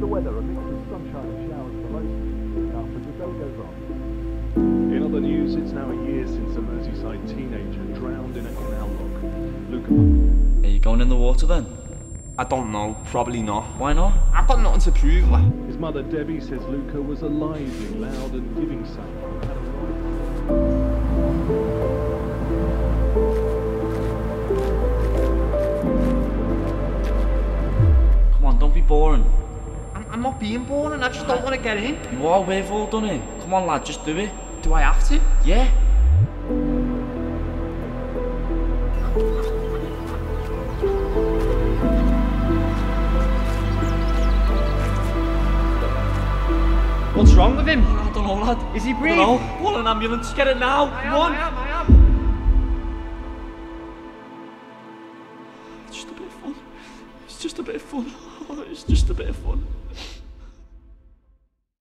weather, a mix of sunshine and showers for most after the day goes on. In other news, it's now a year since a Merseyside teenager drowned in a canal lock. Luca. Are you going in the water then? I don't know, probably not. Why not? I've got nothing to prove, like. His mother Debbie says Luca was a lively, loud and giving son who had a Come on, don't be boring. I'm not being boring, I just don't want to get in. You are, we've all done it. Come on lad, just do it. Do I have to? Yeah. What's wrong with him? I don't know lad. Is he breathing? No, call an ambulance, get it now. I Come on. am. It's just a bit of fun. It's just a bit of fun. Oh, it's just a bit of fun.